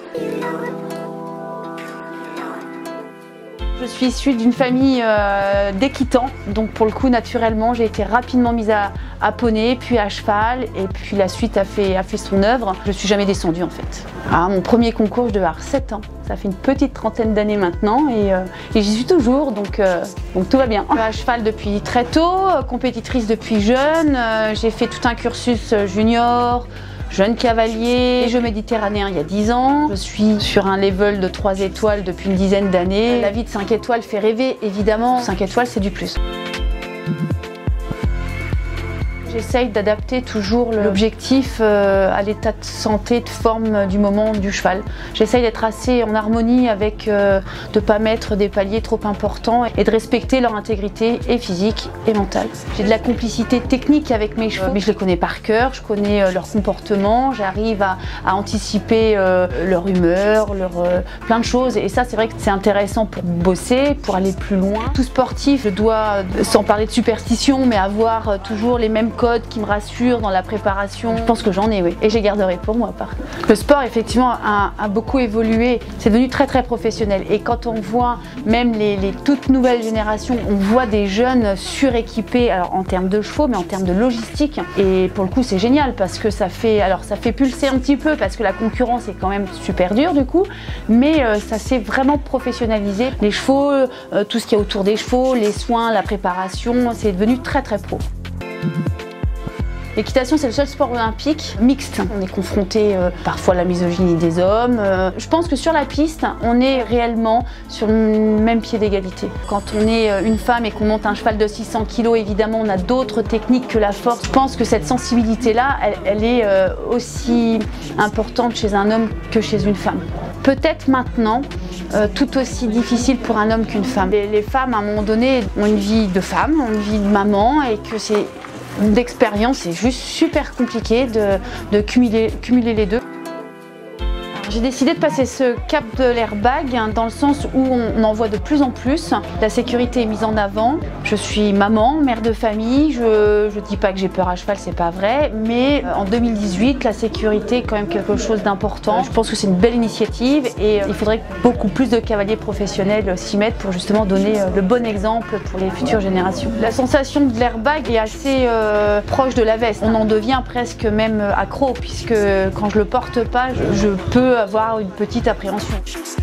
Je suis issue d'une famille d'équitants, donc pour le coup naturellement j'ai été rapidement mise à poney, puis à cheval, et puis la suite a fait son œuvre. Je ne suis jamais descendue en fait. Mon premier concours, je devais avoir 7 ans, ça fait une petite trentaine d'années maintenant et j'y suis toujours, donc tout va bien. À cheval depuis très tôt, compétitrice depuis jeune, j'ai fait tout un cursus junior, jeune cavalier, jeux méditerranéens il y a 10 ans. Je suis sur un level de 3 étoiles depuis une dizaine d'années. La vie de 5 étoiles fait rêver, évidemment. 5 étoiles, c'est du plus. J'essaye d'adapter toujours l'objectif à l'état de santé, de forme du moment du cheval. J'essaye d'être assez en harmonie avec, de ne pas mettre des paliers trop importants et de respecter leur intégrité et physique et mentale. J'ai de la complicité technique avec mes chevaux, mais je les connais par cœur, je connais leur comportement, j'arrive à anticiper leur humeur, plein de choses. Et ça, c'est vrai que c'est intéressant pour bosser, pour aller plus loin. Tout sportif, je dois, sans parler de superstition, mais avoir toujours les mêmes codes qui me rassurent dans la préparation. Je pense que j'en ai, oui. Et j'ai garderai pour moi, par contre. Le sport, effectivement, a beaucoup évolué. C'est devenu très, très professionnel. Et quand on voit même les toutes nouvelles générations, on voit des jeunes suréquipés, alors en termes de chevaux, mais en termes de logistique. Et pour le coup, c'est génial parce que ça fait pulser un petit peu parce que la concurrence est quand même super dure, du coup. Mais ça s'est vraiment professionnalisé. Les chevaux, tout ce qui est autour des chevaux, les soins, la préparation, c'est devenu très, très pro. L'équitation, c'est le seul sport olympique mixte. On est confronté parfois à la misogynie des hommes. Je pense que sur la piste, on est réellement sur le même pied d'égalité. Quand on est une femme et qu'on monte un cheval de 600 kg, évidemment, on a d'autres techniques que la force. Je pense que cette sensibilité-là, elle est aussi importante chez un homme que chez une femme. Peut-être maintenant, tout aussi difficile pour un homme qu'une femme. Les femmes, à un moment donné, ont une vie de femme, ont une vie de maman, et que c'est d'expérience, c'est juste super compliqué de cumuler les deux. J'ai décidé de passer ce cap de l'airbag dans le sens où on en voit de plus en plus. La sécurité est mise en avant. Je suis maman, mère de famille. Je dis pas que j'ai peur à cheval, c'est pas vrai. Mais en 2018, la sécurité est quand même quelque chose d'important. Je pense que c'est une belle initiative et il faudrait que beaucoup plus de cavaliers professionnels s'y mettent pour justement donner le bon exemple pour les futures générations. La sensation de l'airbag est assez proche de la veste. On en devient presque même accro puisque quand je le porte pas, je peux avoir une petite appréhension.